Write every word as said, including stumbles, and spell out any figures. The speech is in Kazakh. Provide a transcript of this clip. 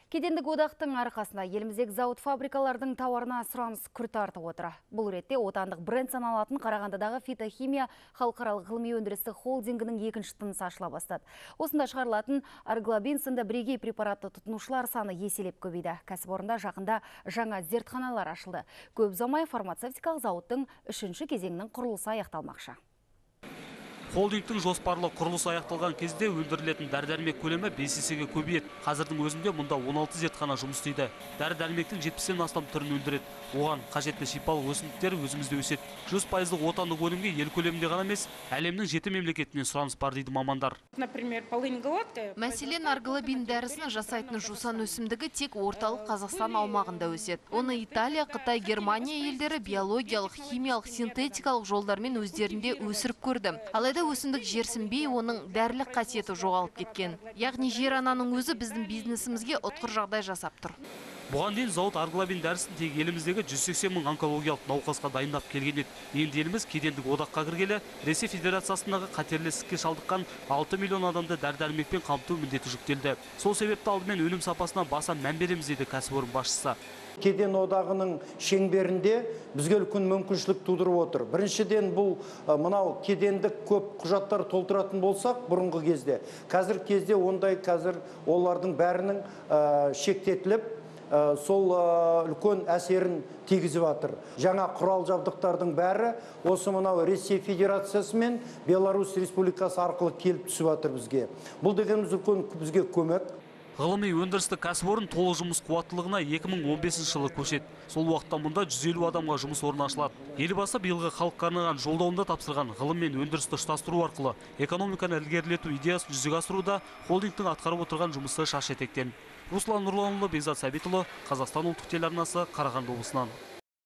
Кедендік одақтың арқасында еліміздегі зауыт фабрикалардың тауарына сұраныс күрт артып отыр. Бұл ретте отандық бренд саналатын Қарағандыдағы фитохимия халықаралық ғылыми өндірістік холдингінің екінші тынысы ашыла бастады. Осында шығарылатын арглобин сынды бірегей препаратты тұтынушылар саны еселеп көбейді. Кәсіпорында жақында жаңа зертханалар ашылды. Көп ұзамай фармацевтикалық зауыттың үшінші кезеңінің құрылысы аяқталмақшы. Холдингтің жоспарлы құрылысы аяқталған кезде өндірілетін дәрі-дәрмек көлемі бес есеге көбейеді. Қазірдің өзінде мұнда он алты зертхана жұмыс істейді. Дәрі-дәрмектің жетпістен астам түрін өндіреді. Оған қажетті шипалық өсімдіктер өзімізде өседі. жүз пайыздық отандық өнімге ел көлемінде ғана емес, әлемнің жеті мемлекетінен сұраныс бар дейді мамандар. Мәселен, арглобин дәрісін жасайтын жусан өсімдігі тек орталық Қазақстан аумағында өседі. Оны Италия, Қытай, Германия елдері биологиялық, химиялық, синтетикалық жолдармен өздерінде өсіріп көрді. Алайда өсімдік жерсінбей, оның дәрілік қасиеті жоғалып кеткен. Яғни жер ананың өзі біздің бизнесімізге ұтқыр жағдай жасап тұр. Бұған дейін зауыт арглобин дәрісін тек еліміздегі жүз сексен мың онкологиялық науқасқа дайындап келген еді. Енді еліміз кедендік одаққа кіргелі Ресей Федерациясындағы қатерлі ісікке шалдыққан алты миллион адамды дәрі-дәрмекпен қамту міндеті жүктелді. Сол себепті алдымен өнім сапасына баса мән береміз дейді кәсіпорын басшысы. Кеден одағының шеңберінде бізге үлкен мүмкіншілік тудырып отыр. Біріншіден бұл мынау кедендік көп құжаттар толтыратын болсақ, бұрынғы кезде, қазір кезде ондай қазір олардың бәрінің шектетіліп, сол үлкен әсерін тигізіп жатыр. Жаңа құрал жабдықтардың бәрі осы мынау Ресей Федерациясы мен Беларусь Республикасы арқылы келіп түсіп жатыр бізге. Бұл дегеніміз үлкен бізге көмек. Ғылыми өндірістік кәсіпорын толық жұмыс қуаттылығына екі мың он бесінші жылы көшеді. Сол уақытта мұнда жүз елу адамға жұмыс орны ашылады. Елбасы биылғы халыққа арналған жолдауында тапсырған ғылым мен өндірісті ұштастыру арқылы экономиканы ілгерілету идеясын жүзеге асыруда холдингтің атқарып отырған жұмысы шаш етектен. Руслан Нұрланұлы, Бекзат Сәбитұлы, Қазақстан ұлттық телеарнасы, Қарағанды облысынан.